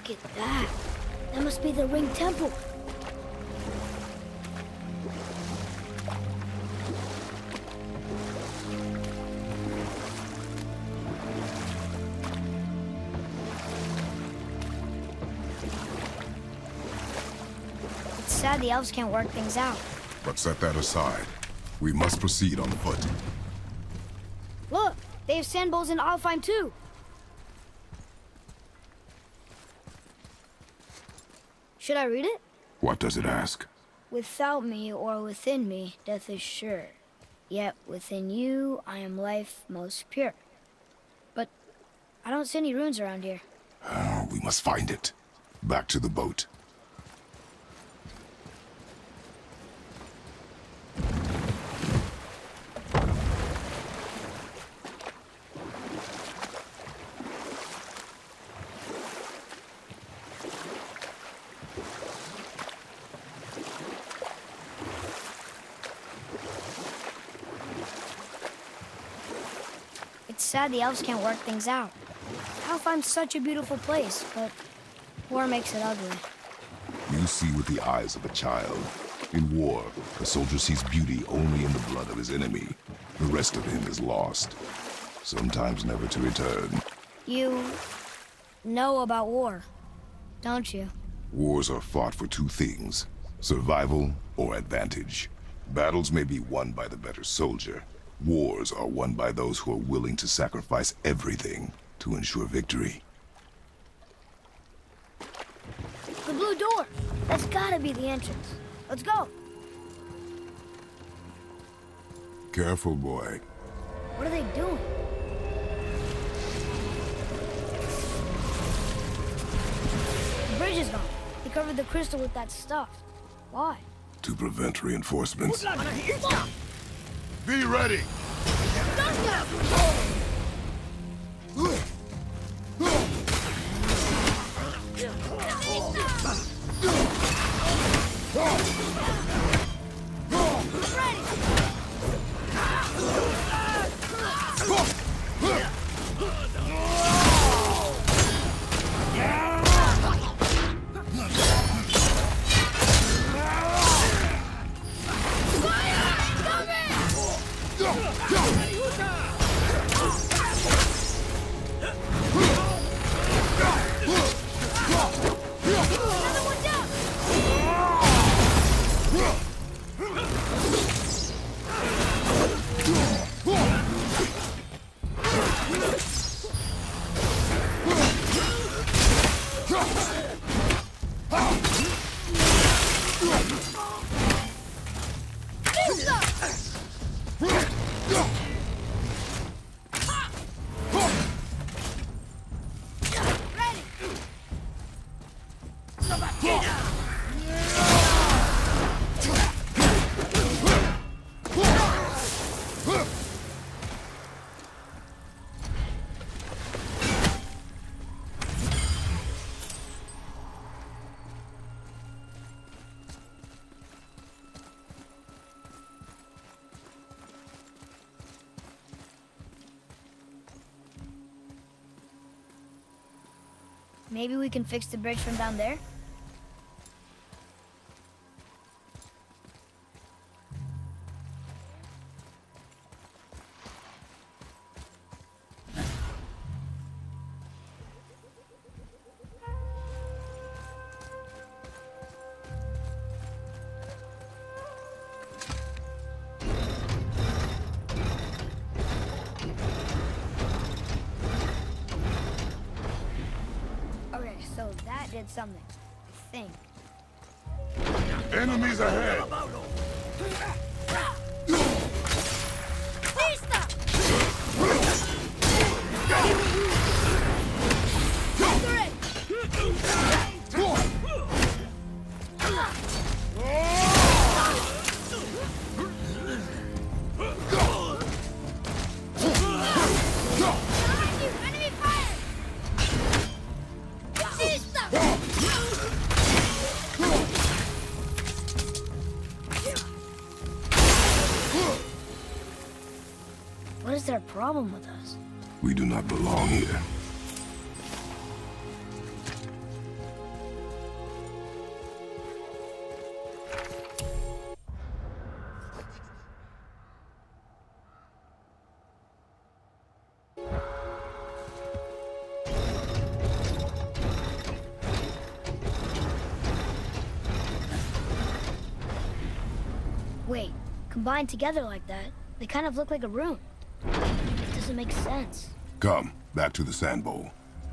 Look at that. That must be the Ring Temple. It's sad the elves can't work things out. But set that aside. We must proceed on foot. Look, they have sand bowls in Alfheim too. Should I read it? What does it ask? Without me or within me, death is sure. Yet within you, I am life most pure. But I don't see any runes around here. We must find it. Back to the boat. It's sad the elves can't work things out. Alfheim's such a beautiful place, but war makes it ugly. You see with the eyes of a child. In war, a soldier sees beauty only in the blood of his enemy. The rest of him is lost, sometimes never to return. You know about war, don't you? Wars are fought for two things, survival or advantage. Battles may be won by the better soldier. Wars are won by those who are willing to sacrifice everything to ensure victory. The blue door! That's gotta be the entrance. Let's go! Careful, boy. What are they doing? The bridge is gone. They covered the crystal with that stuff. Why? To prevent reinforcements. Be ready! Maybe we can fix the bridge from down there? So that did something, I think. Enemies ahead! What is their problem with us? We do not belong here. combined together like that, they kind of look like a room. It doesn't make sense. Come, back to the sand bowl.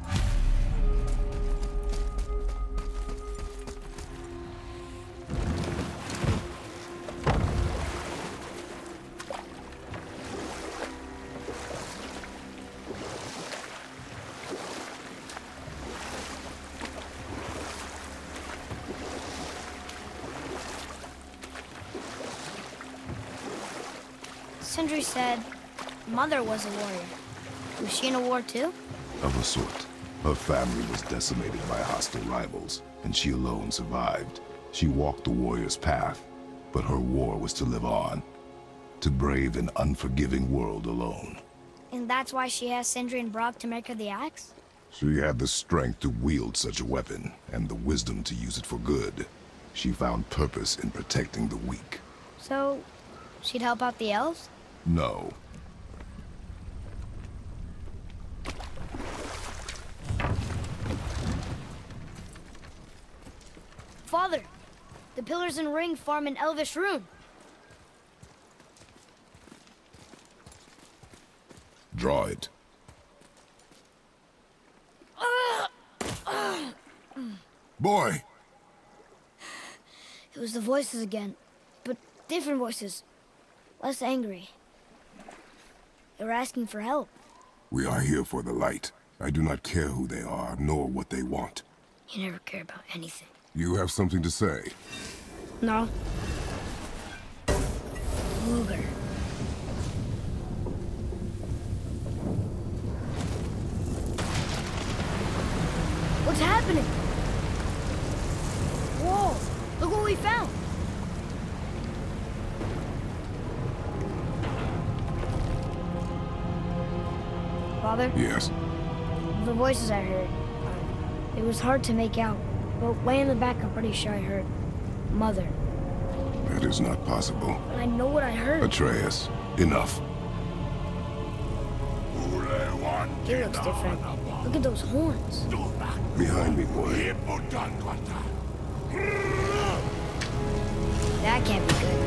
Sindri said Mother was a warrior. Was she in a war too? Of a sort. Her family was decimated by hostile rivals, and she alone survived. She walked the warrior's path, but her war was to live on, to brave an unforgiving world alone. And that's why she asked Sindri and Brock to make her the axe? She had the strength to wield such a weapon, and the wisdom to use it for good. She found purpose in protecting the weak. So, she'd help out the elves? No. Father, the pillars and ring form an elvish rune. Draw it. Boy! It was the voices again, but different voices. Less angry. They were asking for help. We are here for the light. I do not care who they are, nor what they want. You never care about anything. You have something to say? No. Luger. What's happening? Whoa! Look what we found! Father? Yes. The voices I heard, it was hard to make out, but way in the back I'm pretty sure I heard Mother. That is not possible. But I know what I heard. Atreus, enough. He looks different. Look at those horns. Behind me, boy. That can't be good.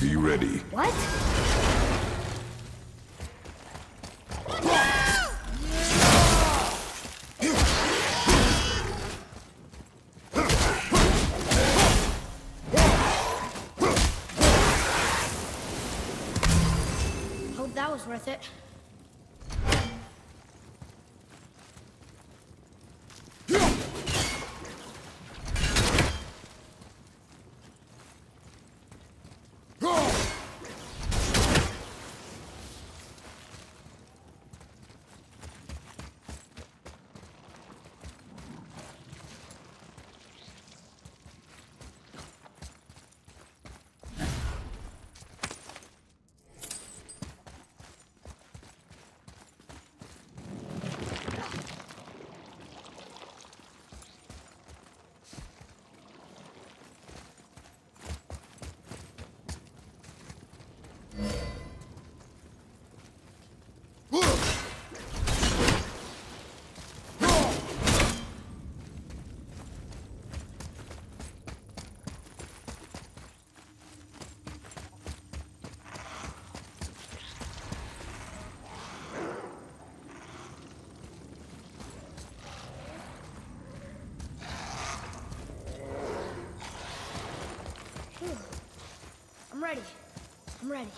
Be ready. What? Hope that was worth it. I'm ready. I'm ready.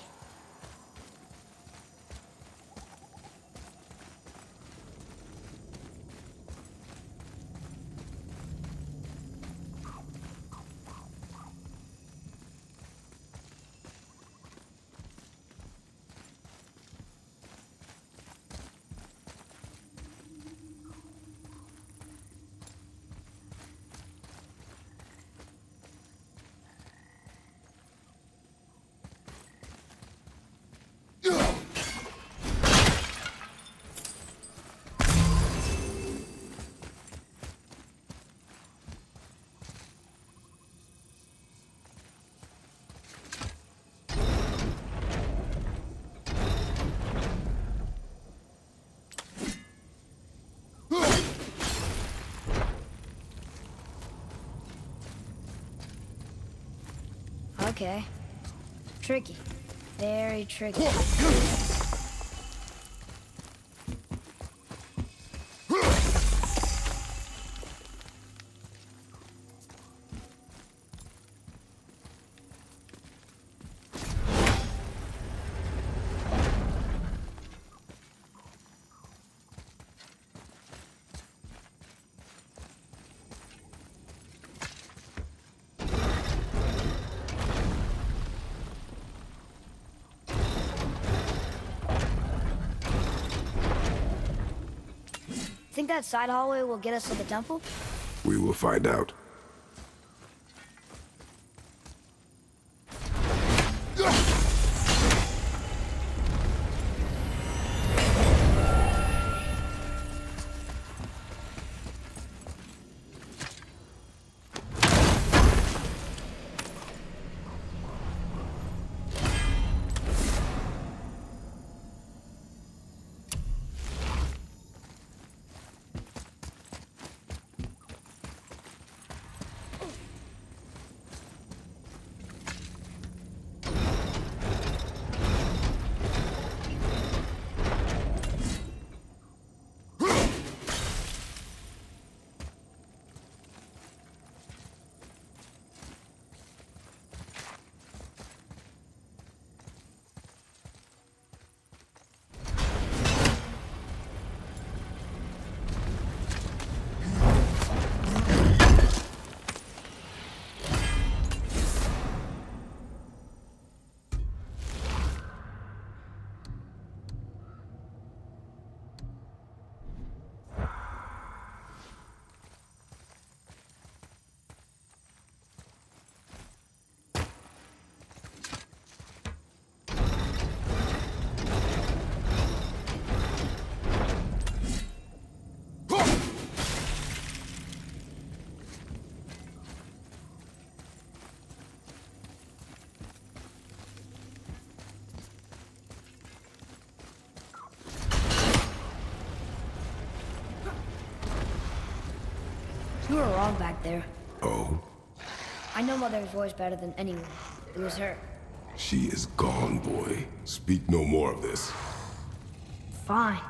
Okay. Tricky. Very tricky. Think that side hallway will get us to the temple? We will find out. You were wrong back there. Oh? I know Mother's voice better than anyone. It was her. She is gone, boy. Speak no more of this. Fine.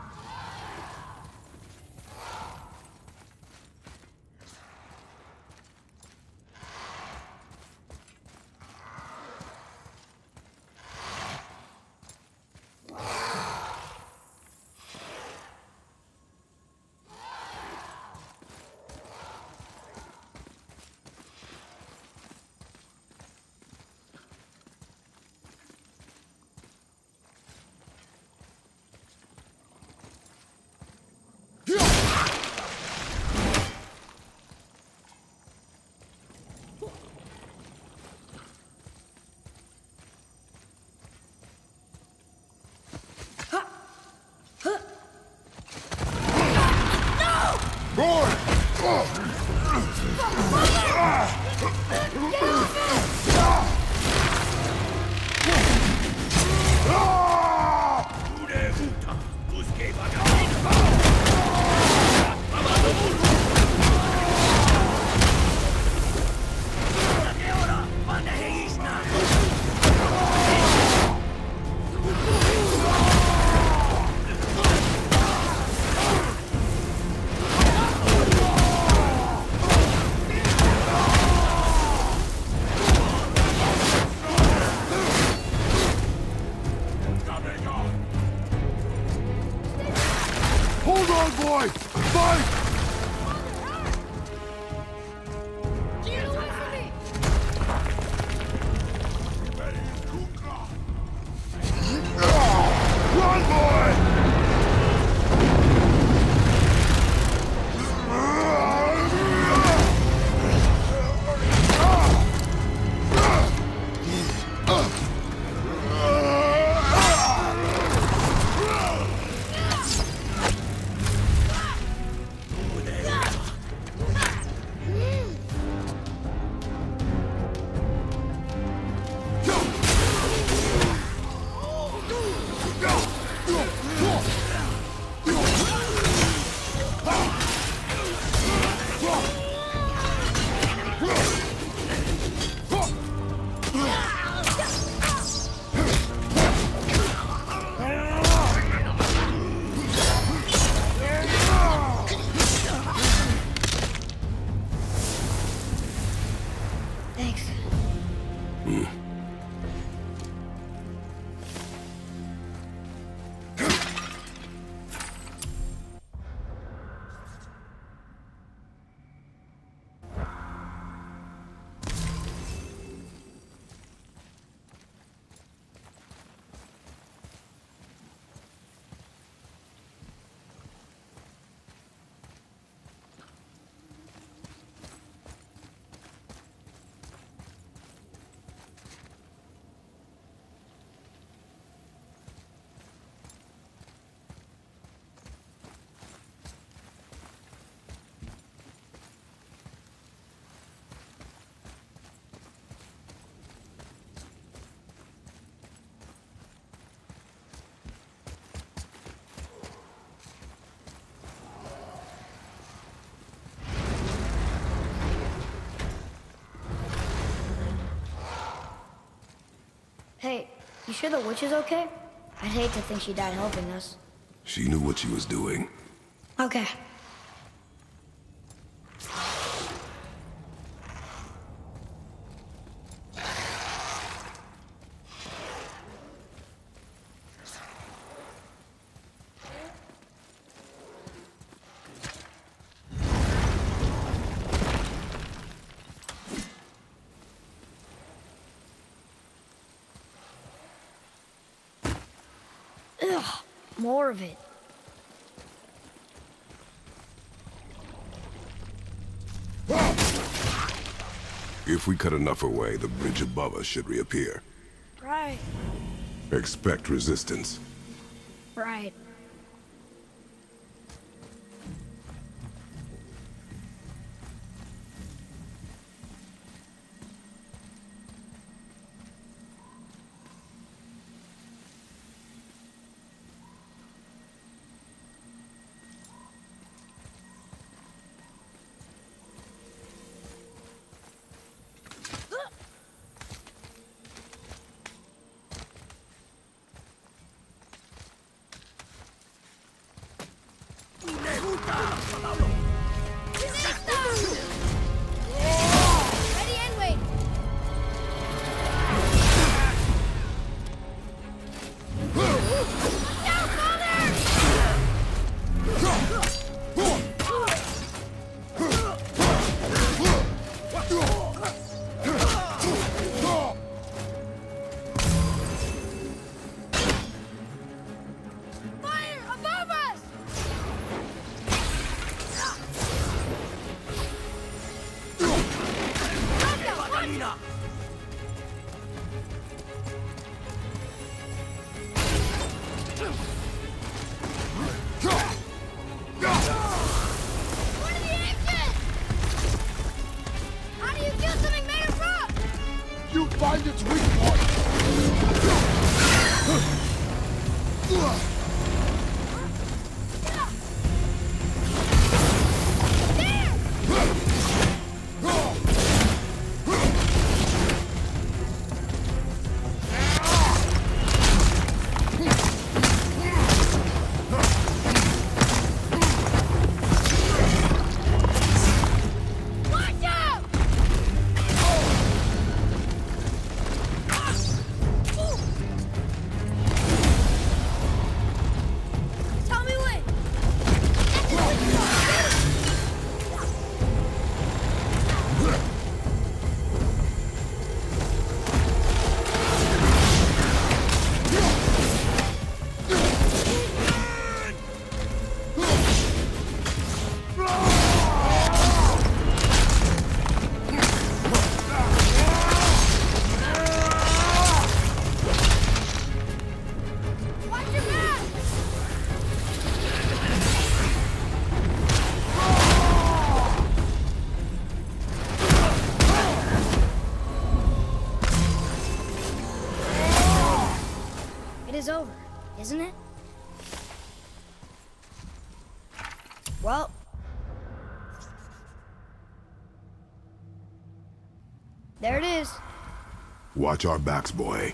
Hold on, boy! Fight! Run, boy! Thanks. Hey, you sure the witch is okay? I'd hate to think she died helping us. She knew what she was doing. Okay. Ugh, more of it. If we cut enough away, the bridge above us should reappear. Right. Expect resistance. Right. Ready and wait. Down, father! Fire above us! What are the engines? How do you kill something made of rock? You find its weak point! Watch out! Tell me when. Watch your back! It is over, isn't it? Well, there it is. Watch our backs, boy.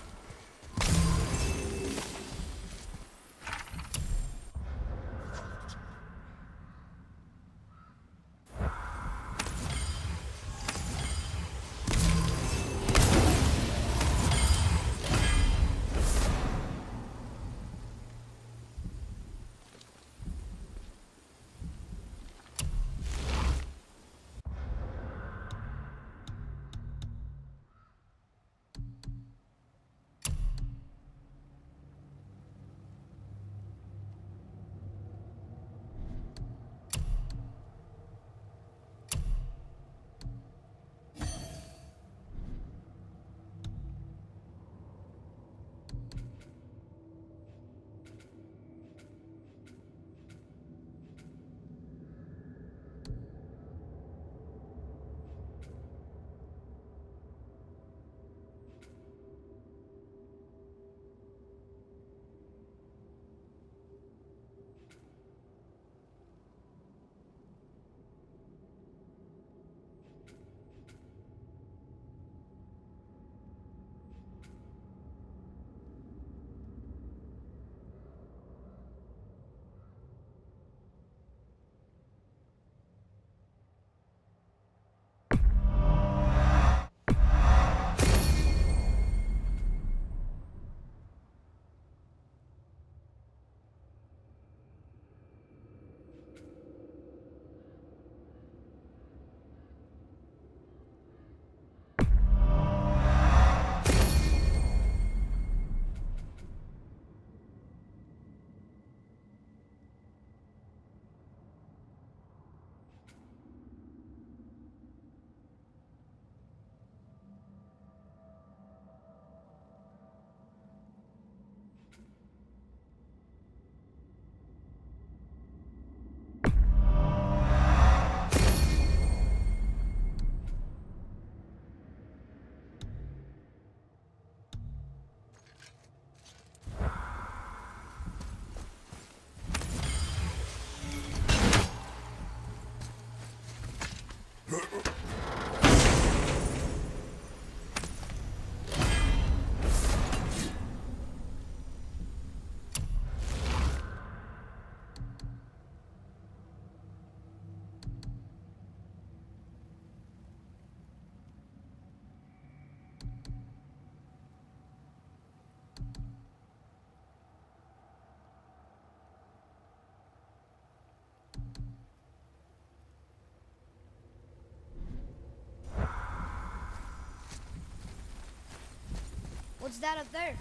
What's that up there?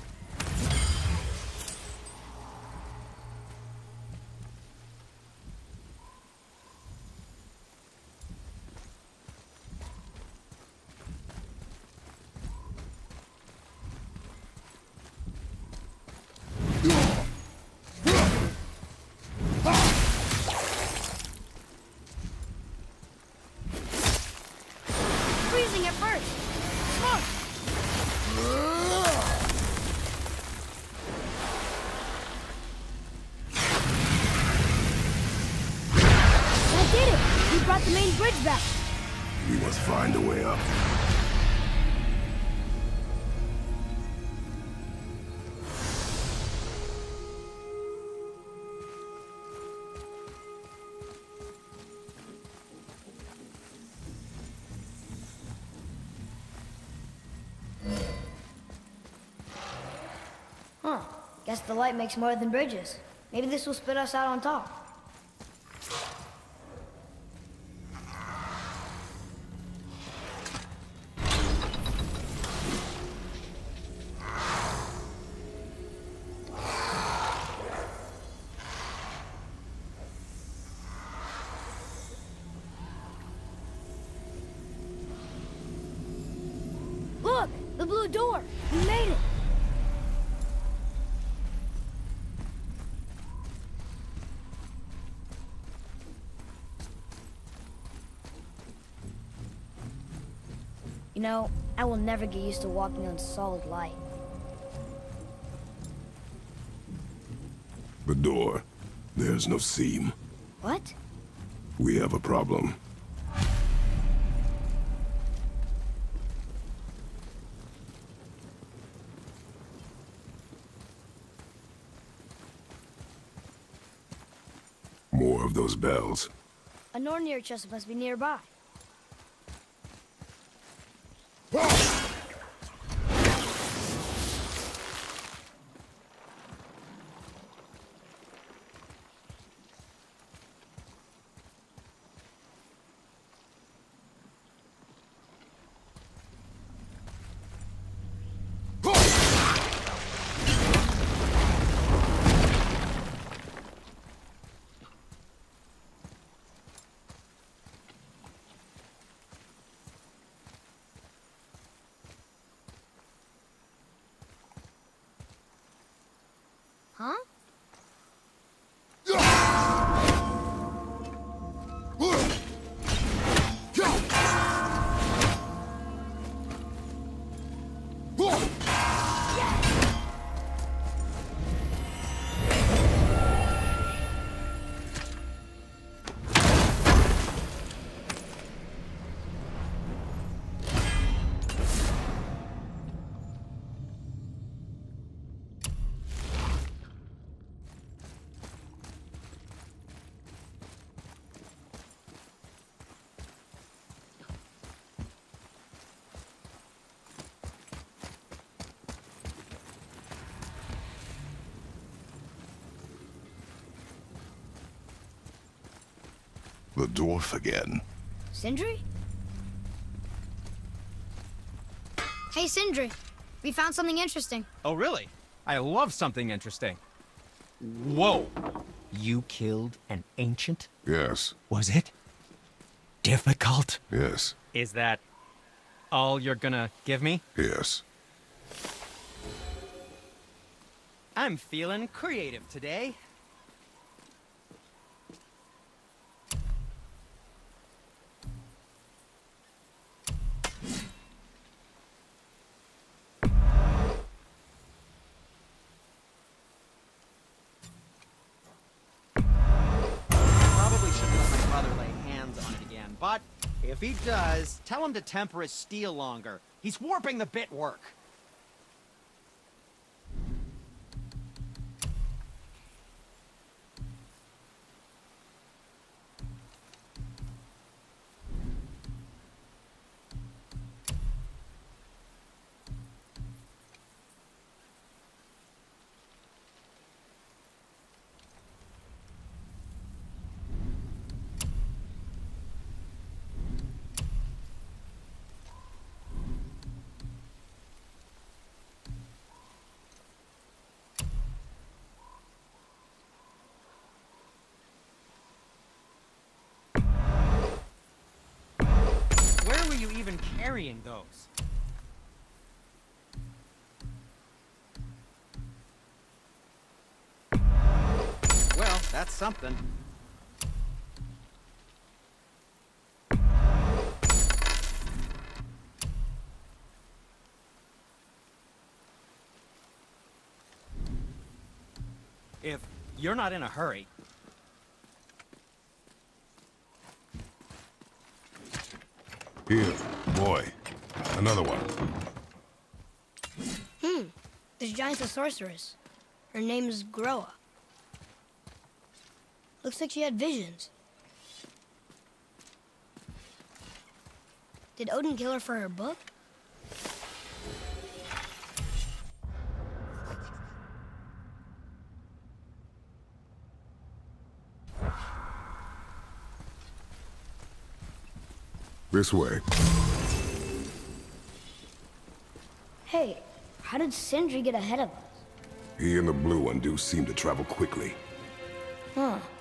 Freezing at first. Smoke! I did it! We brought the main bridge back. We must find a way up. Huh. Guess the light makes more than bridges. Maybe this will spit us out on top. Look! The blue door! We made it! You know, I will never get used to walking on solid light. The door. There's no seam. What? We have a problem. More of those bells. A Nornir chest must be nearby. Huh? The dwarf again. Sindri? Hey, Sindri. We found something interesting. Oh, really? I love something interesting. Whoa! You killed an ancient? Yes. Was it difficult? Yes. Is that all you're gonna give me? Yes. I'm feeling creative today. Probably shouldn't let my brother lay hands on it again, but if he does, tell him to temper his steel longer. He's warping the bit work. carrying those? Well, that's something. If you're not in a hurry. Here, boy. Another one. This giant's a sorceress. Her name's Groa. Looks like she had visions. Did Odin kill her for her book? This way. Hey, how did Sindri get ahead of us? He and the blue one do seem to travel quickly. Huh.